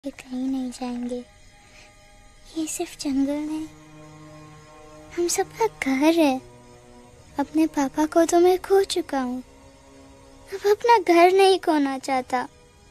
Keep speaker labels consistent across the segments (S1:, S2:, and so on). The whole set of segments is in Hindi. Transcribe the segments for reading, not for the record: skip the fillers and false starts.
S1: ये कहीं नहीं जाएंगे। ये सिर्फ जंगल नहीं, हम सबका घर है। अपने पापा को तो मैं खो चुका हूँ, अब अपना घर नहीं खोना चाहता।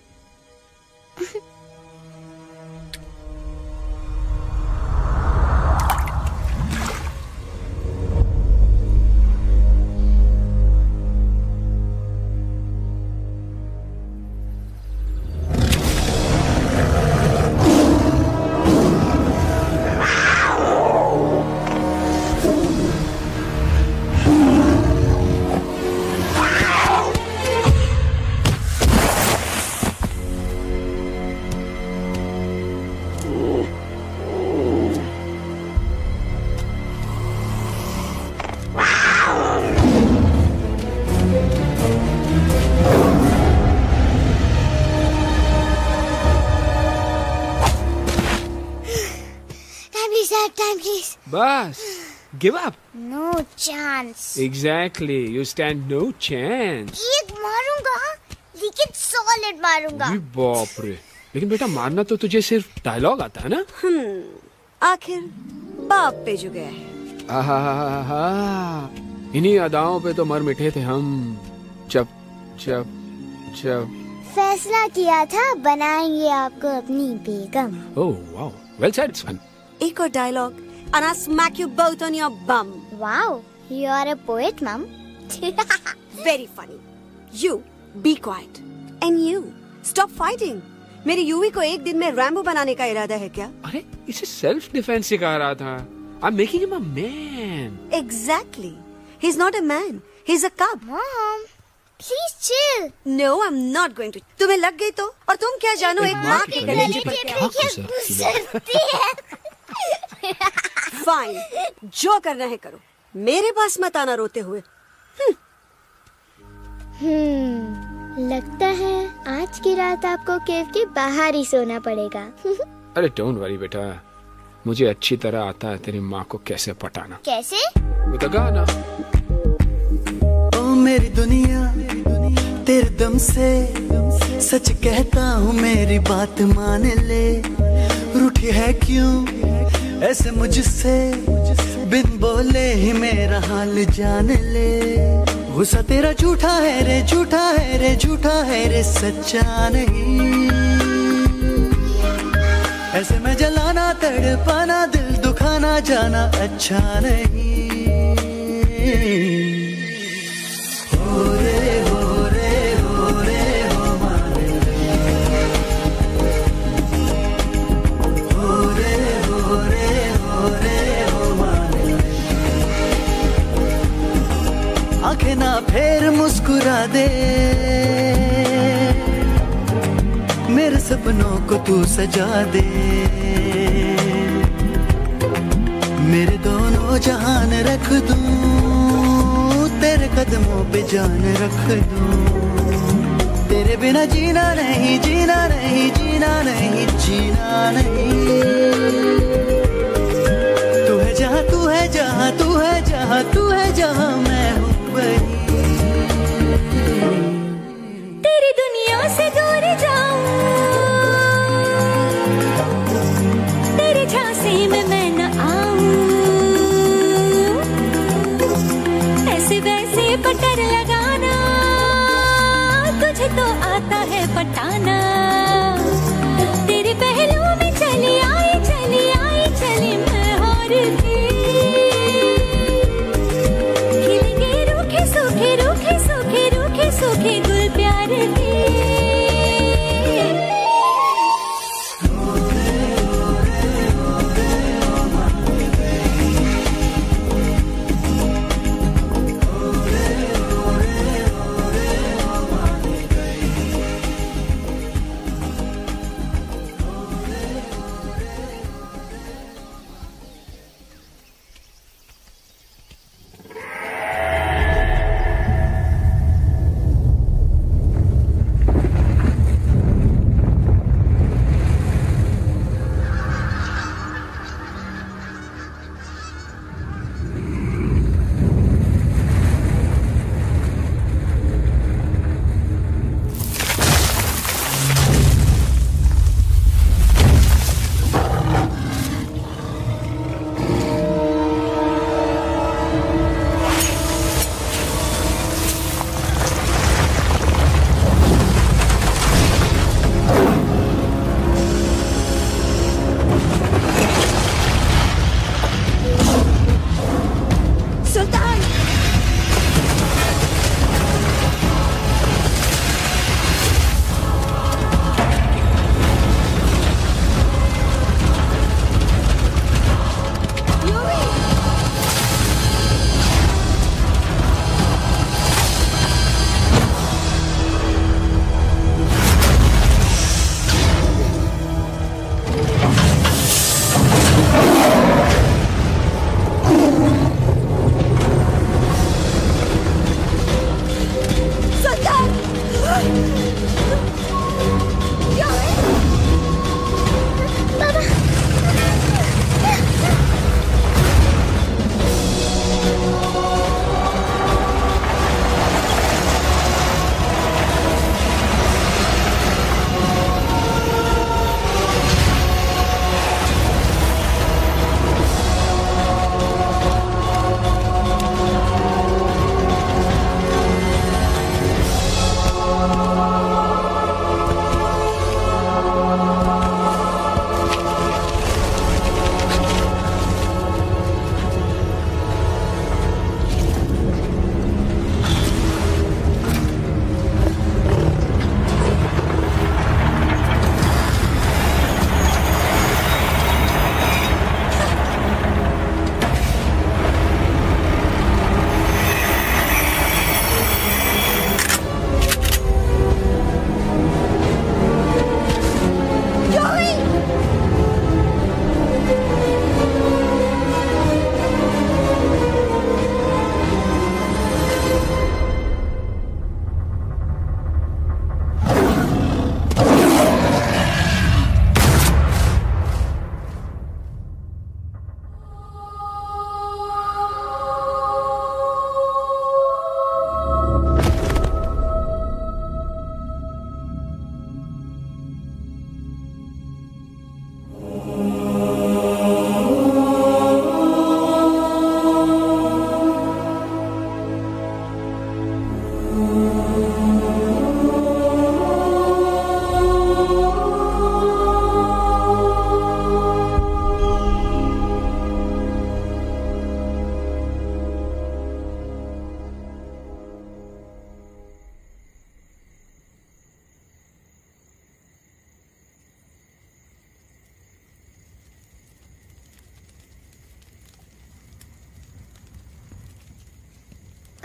S2: बस, give up.
S1: No chance.
S2: Exactly, you stand no chance.
S1: एक मारूंगा, लेकिन solid मारूंगा।
S2: अरे बाप रे, लेकिन बेटा मारना तो तुझे सिर्फ डायलॉग आता है ना?
S3: आखिर बाप पे जो गया है।
S2: आहा, इन्हीं अदाओं पे तो मर मिटे थे हम। चप चप चप।
S1: फैसला किया था बनाएंगे आपको अपनी बेगम।
S2: Oh wow, well said son.
S3: एक और dialogue and I'll smack you both on your bum.
S1: Wow, you are a poet, mom.
S3: Very funny. You be quiet and you stop fighting. मेरी यूवी को एक दिन में रैम्बो बनाने का इरादा है क्या?
S2: अरे इसे सेल्फ डिफेंस सिखा रहा था। I'm making him a man.
S3: Exactly. He's not a man. He's a cub.
S1: Mom, please chill.
S3: No, I'm not going to. तुम्हें लग गई तो? और तुम क्या जानो एक माँ के कलेजे पर क्या? फाइन, जो करना है करो, मेरे पास मत आना रोते हुए।
S1: लगता है आज की रात आपको केव के बाहर ही सोना पड़ेगा।
S2: अरे डोंट वरी बेटा, मुझे अच्छी तरह आता है तेरी माँ को कैसे पटाना।
S1: कैसे?
S2: वो तो गाना।
S4: ओ मेरी दुनिया तेरे दम से सच कहता हूँ, मेरी बात मान ले। रूठी है क्यों ऐसे मुझसे, बिन बोले ही मेरा हाल जान ले। गुस्सा तेरा झूठा है रे, झूठा है रे, झूठा है रे, सच्चा नहीं। ऐसे में जलाना तड़पाना, दिल दुखाना जाना अच्छा नहीं। हो रे हो रे हो रे हो मारे, हो रे हो रे हो रे हो मारे। आंखें ना फेर मुस्कुरा दे, मेरे सपनों को तू सजा दे। मेरे दोनों जहान रख दूं, तेरे कदमों पे जान रख दूं। तेरे बिना जीना नहीं, जीना नहीं, जीना नहीं, जीना नहीं। तू है जहाँ, तू है जहाँ, तू है जहाँ, तू है जहाँ, मैं हूँ वही।
S3: तेरी दुनिया से दूर जाऊं, तेरे झांसे में मैं न आऊं। ऐसे वैसे पटर लगाना, तुझे तो आता है पटाना। तेरे पहलू में चली आई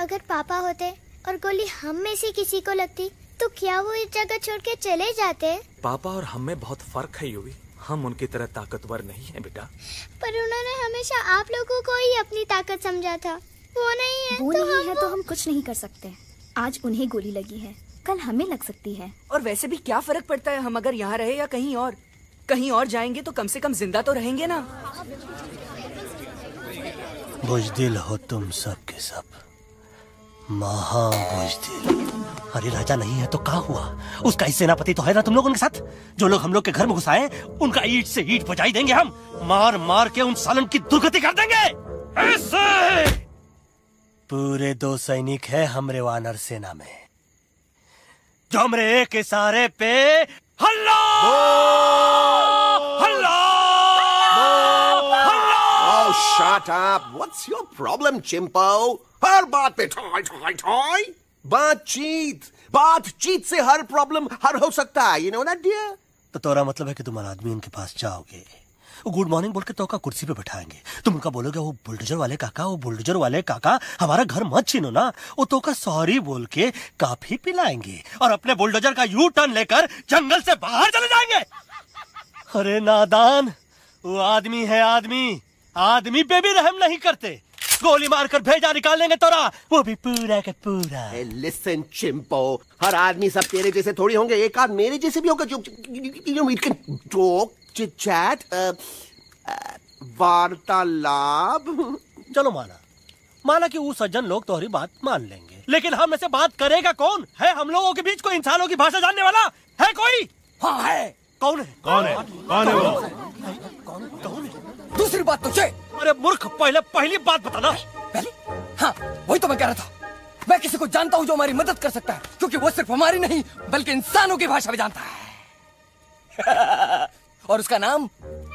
S1: अगर पापा होते और गोली हम में से किसी को लगती तो क्या वो इस जगह छोड़ के चले जाते?
S5: पापा और हम में बहुत फर्क है यूवी। हम उनकी तरह ताकतवर नहीं है बेटा।
S1: पर उन्होंने हमेशा आप लोगों को ही अपनी ताकत समझा था। वो नहीं है
S6: वो
S1: तो
S6: नहीं है तो हम कुछ नहीं कर सकते। आज उन्हें गोली लगी है, कल हमें लग सकती है।
S7: और वैसे भी क्या फर्क पड़ता है हम अगर यहाँ रहे या कहीं और? कहीं और जाएंगे तो कम से कम जिंदा तो रहेंगे ना।
S8: बुज़दिल हो तुम सब के सब, महा बुज़दिल। अरे राजा नहीं है तो क्या हुआ? उसका ही सेनापति तो है ना तुम लोग उनके साथ। जो लोग हम लोग के घर में घुसाए उनका ईंट से ईंट बजाई देंगे हम। मार मार के उन सालन की दुर्गति कर देंगे ऐसे। पूरे 2 सैनिक है हमरे वानर सेना में जो हमरे एक इशारे पे हल्ला हल्ला हल्ला।
S9: Oh, shut up! What's your problem, चिंपो? हर बात पे ठॉय ठॉय ठॉय। बातचीत से हर प्रॉब्लम हल हो सकता है। You know that, dear?
S8: तो तोरा मतलब है कि तुम आदमी उनके पास जाओगे, गुड मॉर्निंग बोल के तो का कुर्सी पे बैठाएंगे, तुम उनका बोलोगे वो बुलडोजर वाले काका हमारा घर मत छीनो ना। वो तो का सॉरी बोल के काफी पिलाएंगे और अपने बुलडोजर का यू टर्न लेकर जंगल से बाहर चले जाएंगे। अरे नादान, वो आदमी है आदमी पे भी रहम नहीं करते। गोली मारकर भेजा निकालेंगे तोरा, वो भी पूरा का पूरा।
S9: Listen, चिंपो, हर आदमी सब तेरे जैसे थोड़ी होंगे। एक आध मेरे जैसे भी होगा जो टॉक चिट-चैट वार्तालाप।
S8: चलो माना कि वो सज्जन लोग तुम्हारी बात मान लेंगे, लेकिन हम में से बात करेगा कौन? है हम लोगों के बीच कोई इंसानों की भाषा जानने वाला है कोई? हाँ है। कौन है वो?
S7: दूसरी बात तुझे।
S8: अरे मूर्ख, पहली बात बताना।
S7: पहले? हाँ, वही तो मैं कह रहा था। मैं किसी को जानता हूँ जो हमारी मदद कर सकता है, क्योंकि वो सिर्फ हमारी नहीं बल्कि इंसानों की भाषा भी जानता है। और उसका नाम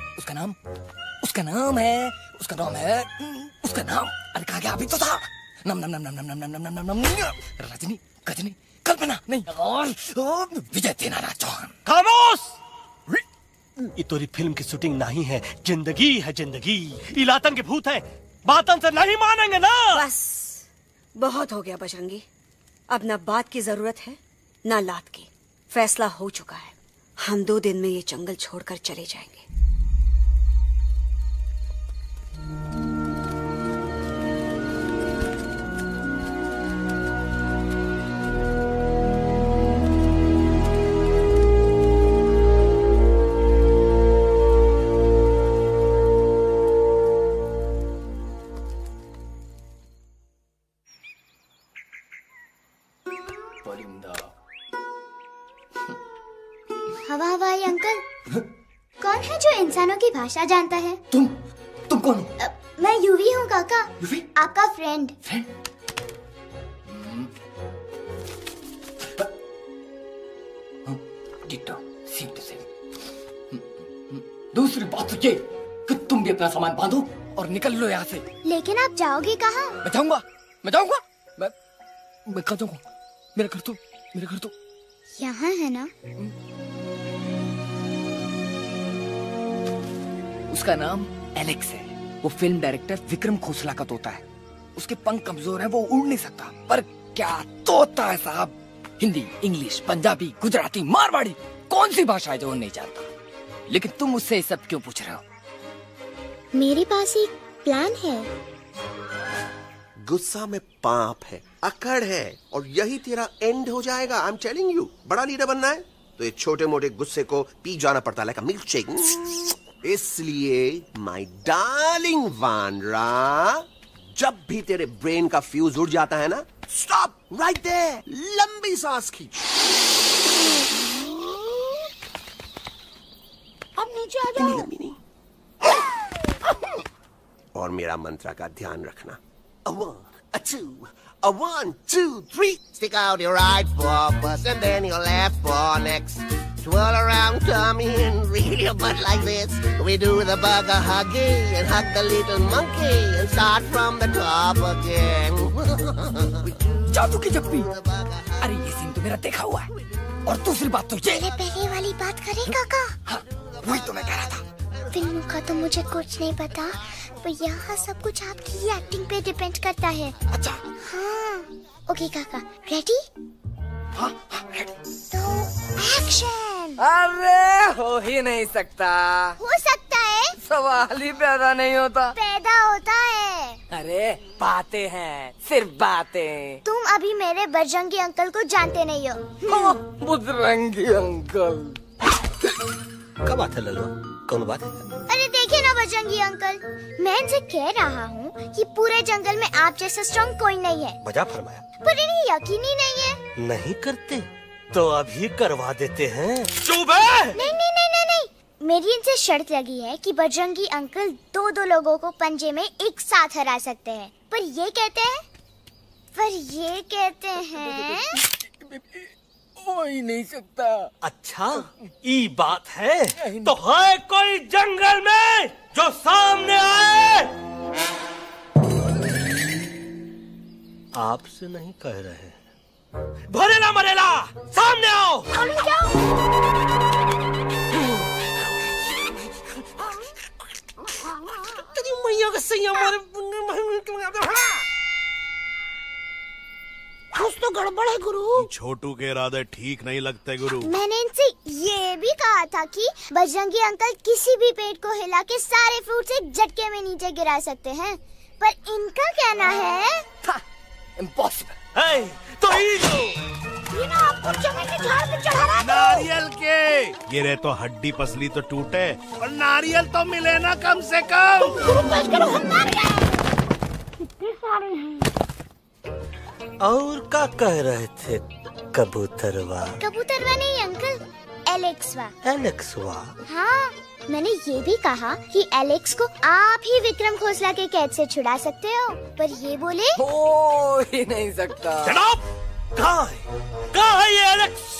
S7: है अरे कहा गया अभी तो था। नम रजनी गजनी कल्पना नहीं और विजय तेनालीराम चौहान।
S8: खामोश! ये तोरी फिल्म की शूटिंग नहीं है, जिंदगी है जिंदगी। इलातन के भूत है, बातन से नहीं मानेंगे ना।
S3: बस बहुत हो गया बजरंगी। अब ना बात की जरूरत है ना लात की। फैसला हो चुका है। हम 2 दिन में ये जंगल छोड़कर चले जाएंगे।
S1: हवाई अंकल, कौन है जो इंसानों की भाषा जानता है?
S7: तुम कौन हो?
S1: मैं यूवी हूँ काका।
S7: यूवी?
S1: आपका फ्रेंड।
S7: दूसरी बात तो ये कि तुम भी अपना सामान बांधो और निकल लो यहाँ से।
S1: लेकिन आप जाओगे कहाँ?
S7: मैं जाऊंगा। मैं कहाँ जाऊंगा? मेरा घर तो
S1: यहाँ है ना?
S7: उसका नाम एलेक्स है। वो फिल्म डायरेक्टर विक्रम खोसला का तोता है। उसके पंख कमजोर हैं, वो उड़ नहीं सकता। पर क्या तोता है साहब। हिंदी, इंग्लिश, पंजाबी, गुजराती, मारवाड़ी, कौन सी भाषा है जो वो नहीं जानता। लेकिन तुम उससे ये सब क्यों पूछ रहे हो?
S1: मेरे पास एक प्लान है।
S9: गुस्सा में पाप है, अकड़ है, और यही तेरा एंड हो जाएगा। I am telling you. बड़ा लीडर बनना है तो ये छोटे मोटे गुस्से को पी जाना पड़ता है, लाइक अ मिल्क शेक। इसलिए माय डार्लिंग वानरा, जब भी तेरे ब्रेन का फ्यूज उड़ जाता है ना, स्टॉप राइट देयर, लंबी सांस खींच।
S1: अब नीचे आ जाओ।
S9: लंबी नहीं। और मेरा मंत्र का ध्यान रखना। A 1, a 2, a 1, 2, 3. Stick out your right paw first and then your left paw next. Twirl around tummy and reel your butt like this. We do the bugger huggy and hug the little monkey and start from the top again.
S7: जादू की जप्पी। अरे ये सीन तो मेरा देखा हुआ है। और दूसरी बात तो ये।
S1: पहले वाली बात करें काका।
S7: हाँ, वही तो मैं कह रहा था।
S1: फिल्मों का तो मुझे कुछ नहीं पता, पर यहाँ सब कुछ आपकी एक्टिंग पे डिपेंड करता है।
S8: अच्छा।
S1: हाँ। ओके काका, रेडी?
S7: हाँ, रेडी।
S1: तो एक्शन।
S7: अरे हो ही नहीं सकता।
S1: हो सकता है।
S7: सवाल ही पैदा नहीं होता।
S1: पैदा होता है।
S7: अरे बातें हैं, सिर्फ बातें।
S1: तुम अभी मेरे बजरंगी अंकल को जानते नहीं हो।
S7: बजरंगी अंकल।
S8: क्या बात है लल्लू, कौन बात है?
S1: अरे देखिए ना बजरंगी अंकल, मैं इनसे कह रहा हूँ कि पूरे जंगल में आप जैसा स्ट्रॉन्ग कोई नहीं है।
S8: बजा फरमाया।
S1: पर इन्हें यकीन ही नहीं है।
S8: नहीं करते तो अभी करवा देते हैं।
S1: चुप है। नहीं नहीं नहीं नहीं नहीं, मेरी इनसे शर्त लगी है कि बजरंगी अंकल दो लोगों को पंजे में एक साथ हरा सकते हैं। पर ये कहते हैं
S7: हो ही नहीं सकता।
S8: अच्छा ये बात है, तो है कोई जंगल में जो सामने आए? आपसे नहीं कह रहे, भरेला मरेला सामने आओ। मैया का सही हमारे
S1: कुछ तो गड़बड़ है गुरु।
S10: छोटू के इरादे ठीक नहीं लगते गुरु।
S1: मैंने इनसे ये भी कहा था कि बजरंगी अंकल किसी भी पेड़ को हिला के सारे फ्रूट्स एक झटके में नीचे गिरा सकते हैं, पर इनका कहना है
S7: इम्पॉसिबल।
S8: तो
S1: ये ना आपको चने के झाड़ पे चढ़ा रहा है।
S10: नारियल के गिरे तो हड्डी पसली तो टूटे, और नारियल तो मिले ना कम से कम।
S1: गुरु पेश करो हम नारियल। कितने सारे हैं।
S8: और क्या कह रहे थे कबूतरवा?
S1: कबूतरवा नहीं अंकल, एलेक्सवा।
S8: एलेक्सवा?
S1: हाँ, मैंने ये भी कहा कि एलेक्स को आप ही विक्रम खोसला के कैद से छुड़ा सकते हो, पर ये बोले
S7: हो ही नहीं सकता।
S8: जनाब, कहाँ है ये Alex?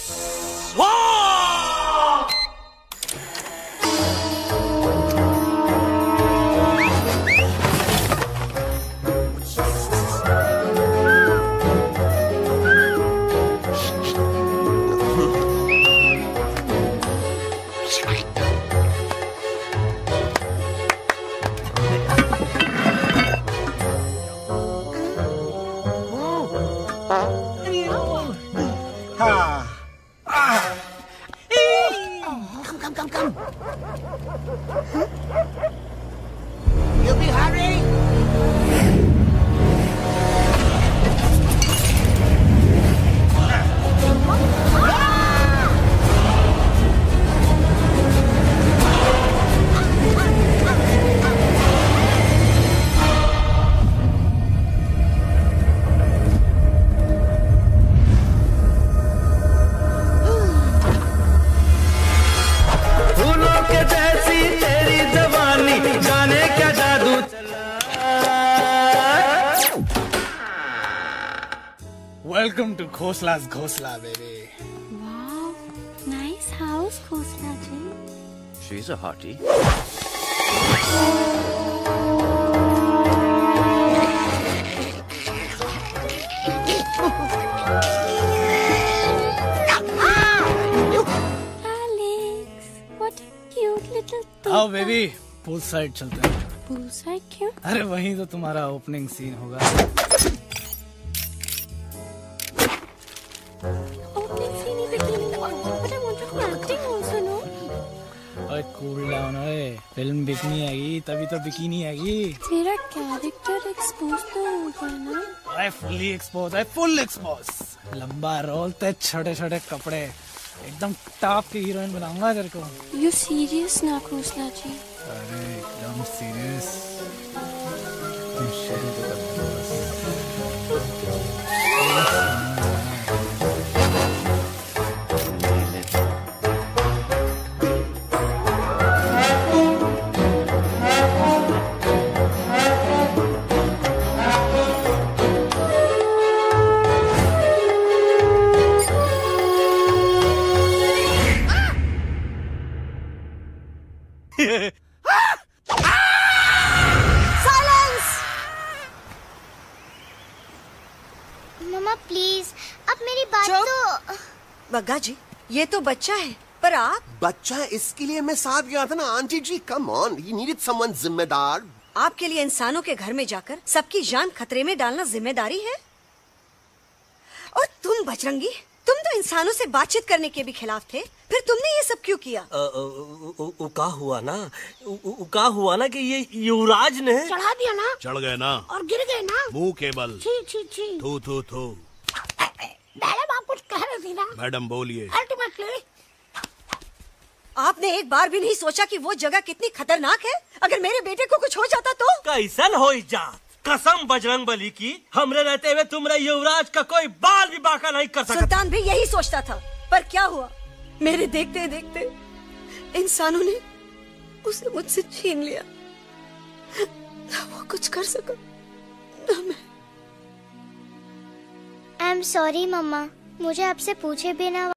S1: come.
S11: You be hurry.
S12: Welcome to Khosla's Khosla, baby.
S13: Wow, nice house, Khosla ji.
S2: She's a hottie.
S13: Alex, what a cute little thing.
S12: आओ बेबी, पूल साइड चलते हैं।
S13: पूल साइड क्यों?
S12: अरे वहीं तो तुम्हारा ओपनिंग सीन होगा। कूल डाउन ओए, फिल्म बिकनी आएगी तभी तो बिकिनी आएगी।
S13: तेरा कैरेक्टर एक्सपोज तो होगा ना?
S12: I fully exposed, I full exposed। लंबा रोल ते छोटे छोटे कपड़े, एकदम टॉप की हीरोइन बनाऊंगा तेरे को।
S13: You serious ना खोसला जी?
S12: अरे एकदम सीरियस। तुम शुरू तो कर दो बस।
S1: मम्मा प्लीज, अब मेरी बात तो।
S3: बग्गा जी, ये तो बच्चा है, पर आप
S9: बच्चा इसके लिए मैं साथ गया था ना aunty ji. Come on, he needed someone जिम्मेदार।
S3: आपके लिए इंसानों के घर में जाकर सबकी जान खतरे में डालना जिम्मेदारी है? और तुम बजरंगी, तुम तो इंसानों से बातचीत करने के भी खिलाफ थे, फिर तुमने ये सब क्यों किया?
S8: का हुआ ना कि ये युवराज ने
S11: चढ़ा दिया ना,
S10: चढ़ गए ना
S11: और गिर गए ना,
S10: मुंह के बल।
S11: छी छी छी।
S10: थू थू थू।
S11: मैडम आप कुछ कह रही थी ना?
S10: मैडम बोलिए।
S11: अल्टीमेटली
S3: आपने एक बार भी नहीं सोचा कि वो जगह कितनी खतरनाक है? अगर मेरे बेटे को कुछ हो जाता तो?
S8: कैसन हो जात? कसम बजरंग बली की, हमरे रहते हुए तुमरे युवराज का कोई बाल भी बाका नहीं कर सकता।
S3: सुल्तान भी यही सोचता था, पर क्या हुआ? मेरे देखते देखते इंसानों ने उसे मुझसे छीन लिया। ना वो कुछ कर सका, ना मैं।
S1: आई एम सॉरी मम्मा, मुझे आपसे पूछे बिना